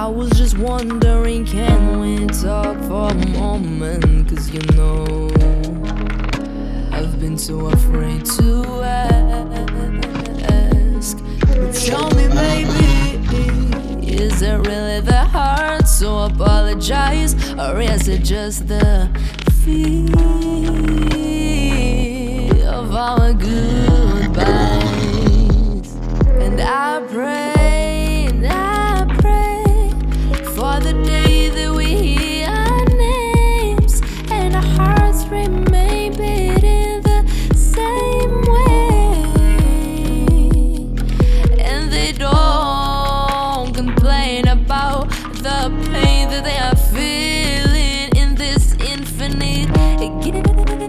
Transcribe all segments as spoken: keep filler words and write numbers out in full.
I was just wondering, can we talk for a moment? Cause you know I've been so afraid to ask. But tell me, baby, is it really that hard to apologize? Or is it just the feel of our goodbyes? And I pray, and I pray for the day that we hear our names and our hearts remain beating the same way, and they don't complain about the pain that they are feeling in this infinite game.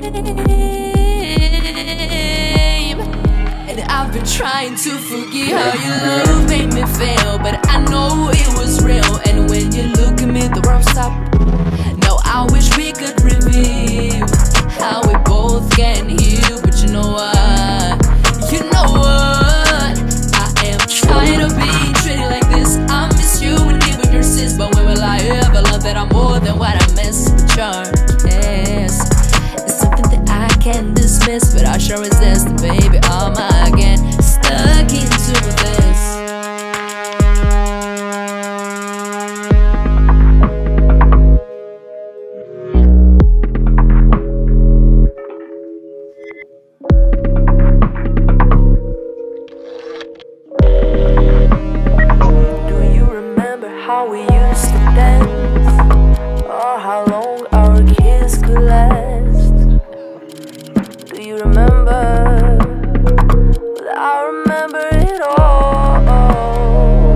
And I've been trying to forget how your love made me feel, but I know it was real. And when you look at me, the world stopped. Now I wish we could reveal how we both can heal. But you know what? You know what? I am trying to be treated like this. I miss you and even your sis, but when will I ever love that I'm more than what I miss? But your yes, it's something that I can't dismiss, but I sure resist, baby. Am I again stuck into this? Do you remember how we used to dance, or how long our kiss could last? Do you remember? Well, I remember it all.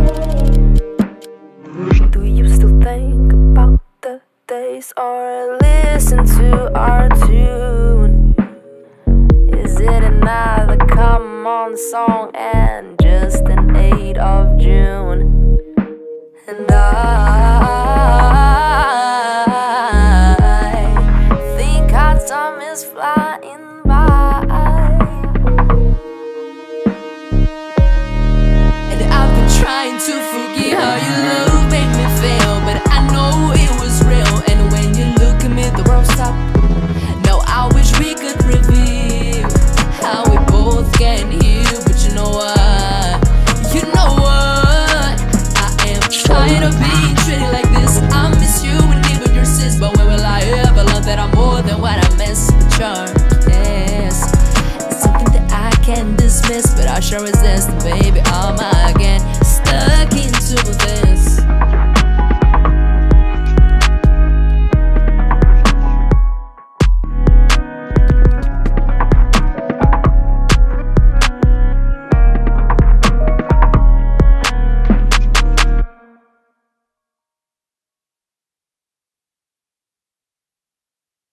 Do you still think about the days, or listen to our tune? Is it another come on song and just an eighth of June? And I think our time is flying by, and I've been trying to forget how your love made me feel, but I know it was real. And when you look at me, the world stopped. Now I wish we could reveal how we both can heal. But you know what? You know what? I am trying to be